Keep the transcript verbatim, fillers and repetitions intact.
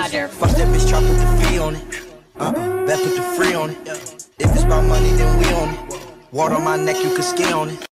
Roger. Fuck that bitch, try put the fee on it. Uh-uh, bet put the free on it. If it's about money, then we on it. Water on my neck, you can ski on it.